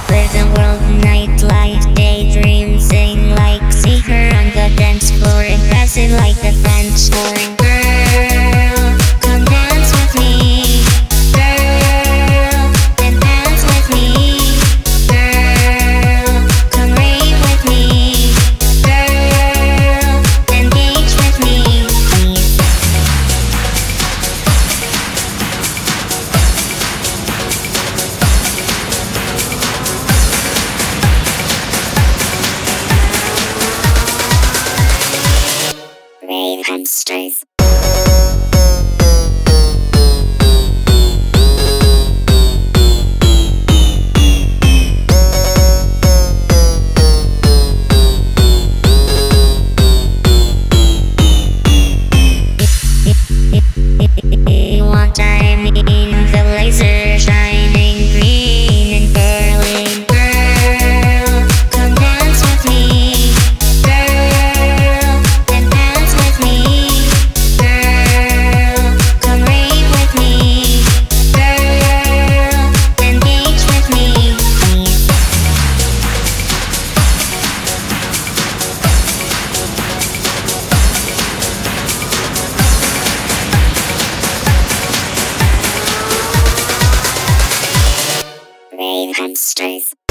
Live the world, nightlife, daydream, sing like. See her on the dance floor, impressive like the French foreign girl. Come dance with me, girl, then dance with me, girl. Come rave with me, girl, then gauge with me, please. Rave Hamsters. One time in the laser, shining green and curling. Girl, come dance with me, girl, then dance with me, girl. Come rave with me, girl, then gauge with me, please. Rave Hamsters.